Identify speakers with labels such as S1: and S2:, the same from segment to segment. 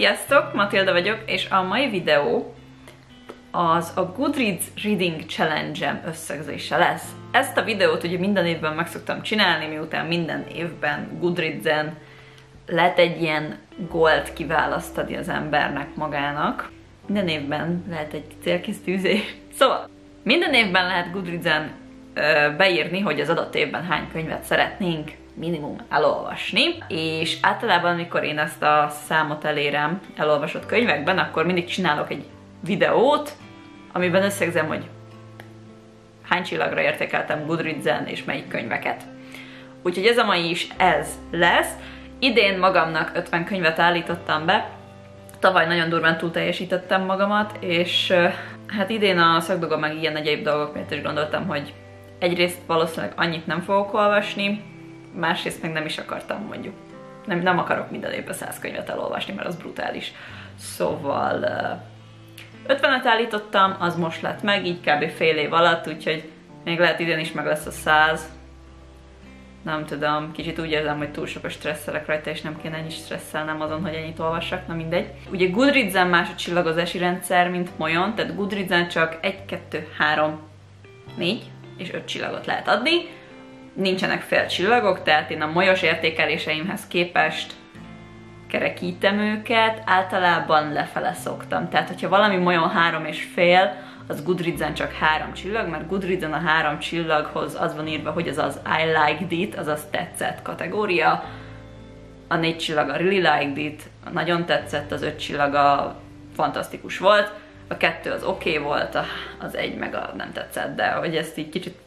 S1: Sziasztok, Matilda vagyok, és a mai videó az a Goodreads Reading Challenge-em összegzése lesz. Ezt a videót ugye minden évben meg szoktam csinálni, miután minden évben Goodreads-en lehet egy ilyen gólt kiválasztani az embernek magának. Minden évben lehet egy célkitűzés. Szóval, minden évben lehet Goodreads-en beírni, hogy az adott évben hány könyvet szeretnénk minimum elolvasni, és általában, amikor én ezt a számot elérem elolvasott könyvekben, akkor mindig csinálok egy videót, amiben összegzem, hogy hány csillagra értékeltem Goodreads-en, és melyik könyveket. Úgyhogy ez a mai is ez lesz. Idén magamnak 50 könyvet állítottam be, tavaly nagyon durván túl teljesítettem magamat, és hát idén a szakdolgom meg ilyen egyéb dolgok miatt is gondoltam, hogy egyrészt valószínűleg annyit nem fogok olvasni, másrészt meg nem is akartam, mondjuk. Nem akarok minden évben 100 könyvet elolvasni, mert az brutális. Szóval 50-et állítottam, az most lett meg, így kb. Fél év alatt, úgyhogy még lehet idén is meg lesz a 100. Nem tudom, kicsit úgy érzem, hogy túl sokat stresszelek rajta, és nem kéne ennyi stresszelnem azon, hogy ennyit olvassak, na mindegy. Ugye Goodreads-en más a csillagozási rendszer, mint Moyon, tehát Goodreads-en csak 1, 2, 3, 4 és 5 csillagot lehet adni. Nincsenek fél csillagok, tehát én a molyos értékeléseimhez képest kerekítem őket, általában lefele szoktam. Tehát, hogyha valami Moyon 3,5, az Goodreads-en csak 3 csillag, mert Goodreads-en a 3 csillaghoz az van írva, hogy az az I liked it, azaz tetszett kategória, a 4 csillag a really liked it, a nagyon tetszett, az 5 csillag a fantasztikus volt, a 2 az oké volt, az 1 meg a nem tetszett, de hogy ezt így kicsit...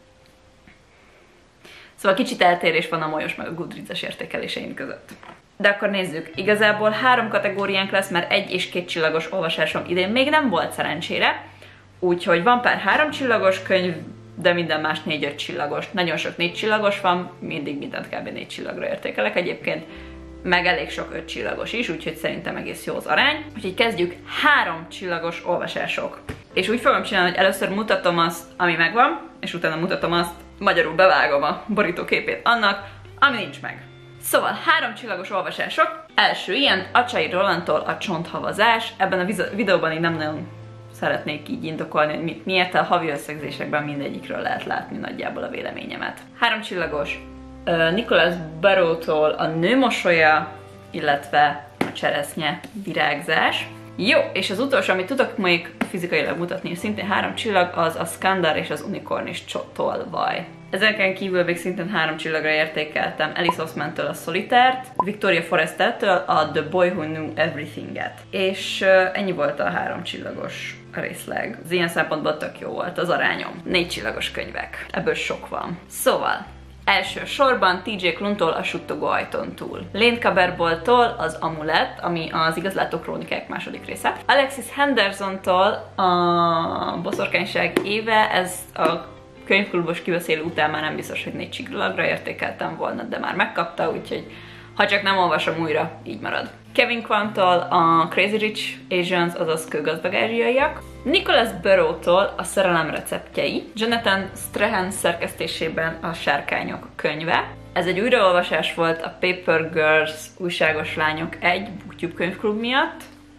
S1: Szóval kicsit eltérés van a molyos meg a Goodreads-es értékeléseim között. De akkor nézzük, igazából 3 kategóriánk lesz, mert 1 és 2 csillagos olvasásom idén még nem volt szerencsére. Úgyhogy van pár 3 csillagos könyv, de minden más 4-5 csillagos. Nagyon sok 4 csillagos van, mindig mindent kb. 4 csillagra értékelek egyébként. Meg elég sok 5 csillagos is, úgyhogy szerintem egész jó az arány. Úgyhogy kezdjük 3 csillagos olvasások. És úgy fogom csinálni, hogy először mutatom azt, ami megvan, és utána mutatom azt, magyarul bevágom a borítóképét annak, ami nincs meg. Szóval 3 csillagos olvasások. Első ilyen, Acsai Rolandtól a Csonthavazás. Ebben a videóban én nem nagyon szeretnék így indokolni, hogy miért, a havi összegzésekben mindegyikről lehet látni nagyjából a véleményemet. 3 csillagos. Nicholas Barrowtól a Nő mosolya, illetve a Cseresznye virágzás. Jó, és az utolsó, amit tudok még fizikailag mutatni, és szintén 3 csillag, az a Skandar és az Unikornis tolvaj. Ezeken kívül még szintén 3 csillagra értékeltem Alice Oseman-től a Solitert, Victoria Forrestal-től a The Boy Who Knew Everything-et. És ennyi volt a 3 csillagos részleg. Az ilyen szempontból tök jó volt az arányom. 4 csillagos könyvek. Ebből sok van. Szóval, első sorban TJ Kluntól a Suttogó ajtón túl. Lane Kaberboltól az Amulett, ami az Igazlátó krónikák második része. Alexis Hendersontól a Boszorkányság éve, ez a könyvklubos kibeszélő után már nem biztos, hogy 4 csillagra értékeltem volna, de már megkapta, úgyhogy ha csak nem olvasom újra, így marad. Kevin Kwantól a Crazy Rich Asians, azaz Kőgazdag ázsiaiak. Nicholas Barrowtól a Szerelem receptjei. Jonathan Strahan szerkesztésében a Sárkányok könyve. Ez egy újraolvasás volt a Paper Girls újságos lányok 1 BookTube könyvklub miatt,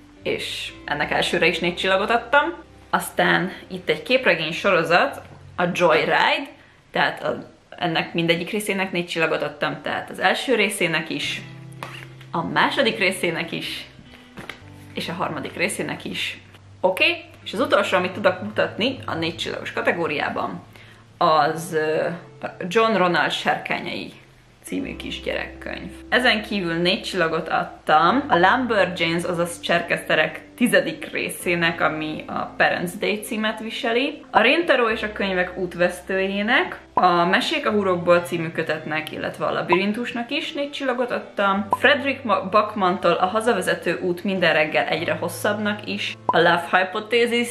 S1: és ennek elsőre is 4 csillagot adtam. Aztán itt egy képregény sorozat, a Joyride, tehát ennek mindegyik részének 4 csillagot adtam, tehát az első részének is, a második részének is, és a harmadik részének is. Oké? És az utolsó, amit tudok mutatni a 4 csillagos kategóriában, az John Ronald Sárkányai című kisgyerekkönyv. Ezen kívül 4 csillagot adtam a Lumberjanes, azaz Cserkeszterek 10. részének, ami a Parents' Day címet viseli, a Rintaro és a könyvek útvesztőjének, a Mesék a hurokból című kötetnek, illetve a Labirintusnak is 4 csillagot adtam, Frederick Backmantól a Hazavezető út minden reggel egyre hosszabbnak is, a Love Hypothesis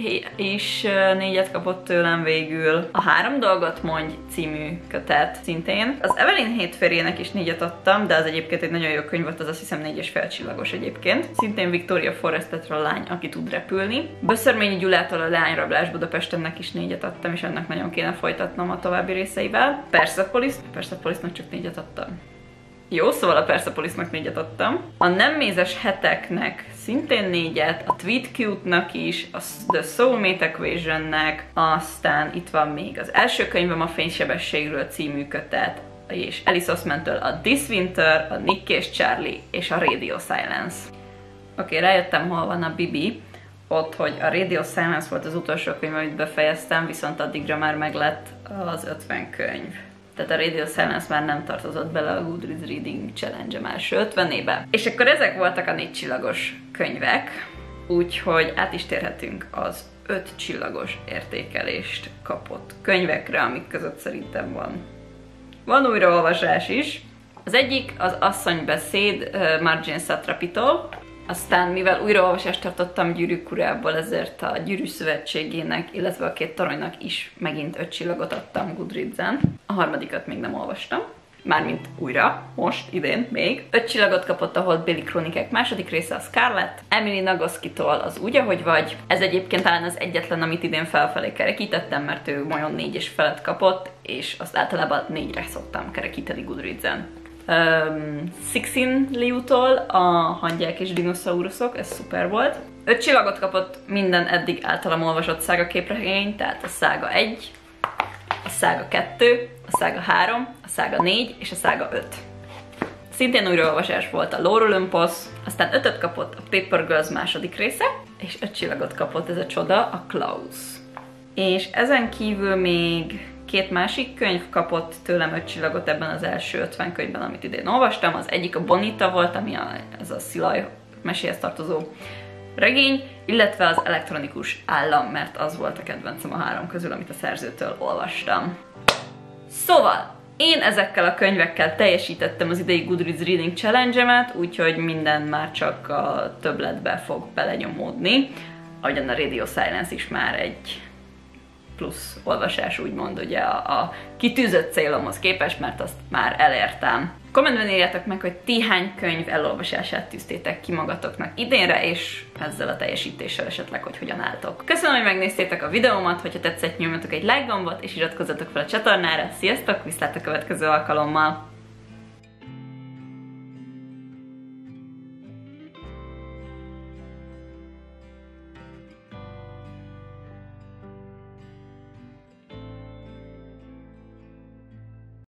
S1: is 4-et kapott tőlem végül. A 3 dolgot mondj című kötet szintén. Az Evelyn hétférjének is 4-et adtam, de az egyébként egy nagyon jó könyv volt, az azt hiszem 4,5 csillagos egyébként. Szintén Victoria Forrestal a Lány, aki tud repülni. Böszörményi Gyulától a Lányrablás Budapestennek is 4-et adtam, és ennek nagyon kéne folytatnom a további részeivel. Persepolisnak csak 4-et adtam. Jó, szóval a Persepolisnak 4-et adtam. A nem mézes heteknek szintén 4-et, a Tweet Cute-nak is, a The Soulmate Equation-nek, aztán itt van még az első könyvem, a Fénysebességről című kötet, és Alice Osman-től a This Winter, a Nick és Charlie és a Radio Silence. Oké, rájöttem, hol van a Bibi. Ott, hogy a Radio Silence volt az utolsó könyv, amit befejeztem, viszont addigra már meglett az 50 könyv. Tehát a Radio Silence már nem tartozott bele a Goodreads Reading Challenge-em első 50-ébe. És akkor ezek voltak a 4 csillagos könyvek, úgyhogy át is térhetünk az 5 csillagos értékelést kapott könyvekre, amik között szerintem van újraolvasás is. Az egyik az Asszonybeszéd Marjane Satrapitól. Aztán, mivel újraolvasást tartottam Gyűrűk urából, ezért a Gyűrű Szövetségének, illetve a 2 toronynak is megint 5 csillagot adtam Goodreads-en. A harmadikat még nem olvastam. Mármint újra, most, idén még. 5 csillagot kapott a Holdbéli Krónikák második része, a Scarlett. Emily Nagoski-tól az Úgy, ahogy vagy. Ez egyébként talán az egyetlen, amit idén felfelé kerekítettem, mert ő olyan 4 és felett kapott, és azt általában 4-re szoktam kerekíteni Goodreads-en. Cixin Liu-tól a Hangyák és dinoszauruszok, ez szuper volt. 5 csillagot kapott minden eddig általam olvasott szága képregény, tehát a szága 1, a szága 2, a szága 3, a szága 4 és a szága 5. Szintén újraolvasás volt a Lore Olympus, aztán 5-öt kapott a Paper Girls második része, és 5 csillagot kapott ez a csoda, a Klaus. És ezen kívül még 2 másik könyv kapott tőlem 5 csillagot ebben az első 50 könyvben, amit idén olvastam. Az egyik a Bonita volt, ami ez a Szilaj meséhez tartozó regény, illetve az Elektronikus Állam, mert az volt a kedvencem a 3 közül, amit a szerzőtől olvastam. Szóval, én ezekkel a könyvekkel teljesítettem az idei Goodreads Reading Challenge-emet, úgyhogy minden már csak a többletbe fog belenyomódni, ahogyan a Radio Silence is már egy plusz olvasás, úgymond ugye a kitűzött célomhoz képest, mert azt már elértem. Kommentben írjátok meg, hogy ti hány könyv elolvasását tűztétek ki magatoknak idénre, és ezzel a teljesítéssel esetleg, hogy hogyan álltok. Köszönöm, hogy megnéztétek a videómat, hogyha tetszett, nyomjatok egy like gombot, és iratkozzatok fel a csatornára. Sziasztok, viszlát a következő alkalommal!